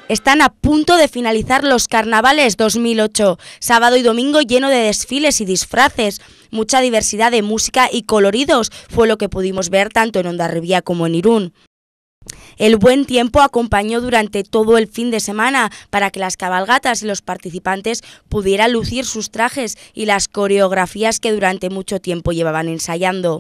Están a punto de finalizar los carnavales 2008, sábado y domingo lleno de desfiles y disfraces. Mucha diversidad de música y coloridos fue lo que pudimos ver tanto en Hondarribia como en Irún. El buen tiempo acompañó durante todo el fin de semana para que las cabalgatas y los participantes pudieran lucir sus trajes y las coreografías que durante mucho tiempo llevaban ensayando.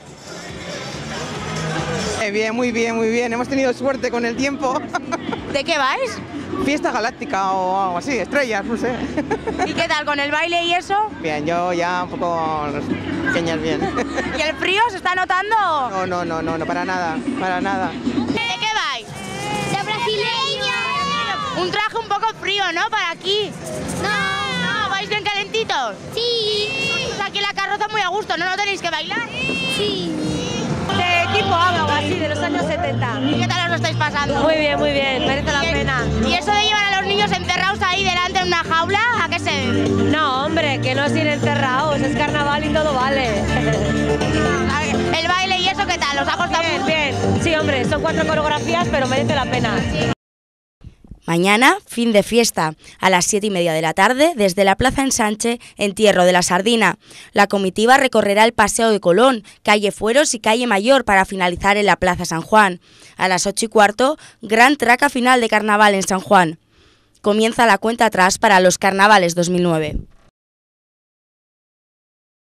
Bien, muy bien, muy bien. Hemos tenido suerte con el tiempo. ¿De qué vais? Fiesta galáctica o algo así, estrellas, no sé. ¿Y qué tal con el baile y eso? Bien, yo ya un poco pequeñas bien. ¿Y el frío se está notando? No, para nada, para nada. ¿De qué vais? ¡De brasileña! Un traje un poco frío, ¿no? Para aquí. No. ¿Vais bien calentitos? Sí. Pues aquí en la carroza muy a gusto, ¿no? ¿No tenéis que bailar? Sí. De tipo ABBA o así, de los años 70. ¿Y qué tal os lo estáis pasando? Muy bien, merece la pena. ¿Y eso de llevar a los niños encerrados ahí delante en una jaula, a qué se debe? No, hombre, que no es ir encerrados, es carnaval y todo vale. ¿El baile y eso qué tal? ¿Os ha costado mucho? Bien. Sí, hombre, son 4 coreografías, pero merece la pena. Mañana, fin de fiesta, a las 7:30 de la tarde, desde la Plaza Ensanche, Entierro de la Sardina. La comitiva recorrerá el Paseo de Colón, calle Fueros y calle Mayor para finalizar en la Plaza San Juan. A las 8:15, gran traca final de carnaval en San Juan. Comienza la cuenta atrás para los carnavales 2009.